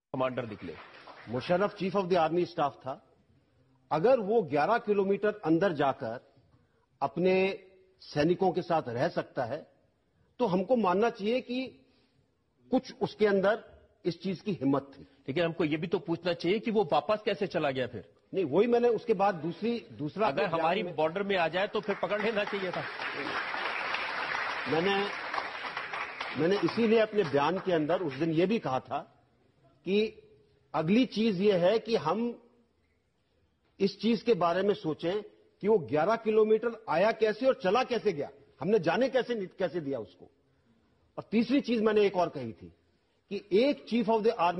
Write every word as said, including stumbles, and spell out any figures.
Commander निकले। Musharraf chief of the army staff था। अगर वो ग्यारह किलोमीटर अंदर जाकर अपने सैनिकों के साथ रह सकता है तो हमको मानना चाहिए कि कुछ उसके अंदर इस चीज की हिम्मत थी। लेकिन हमको ये भी तो पूछना चाहिए कि वो वापस कैसे चला गया फिर? नहीं, वही मैंने उसके बाद दूसरी दूसरा अगर हमारी बॉर्डर में आ जाए तो फिर पकड़ लेना चाहिए था। मैंने मैंने इसीलिए अपने बयान के अंदर उस दिन ये भी कहा था कि अगली चीज ये है कि हम इस चीज के बारे में सोचें कि वो ग्यारह किलोमीटर आया कैसे और चला कैसे गया, हमने जाने कैसे कैसे दिया उसको। और तीसरी चीज मैंने एक और कही थी कि एक चीफ ऑफ द आर्मी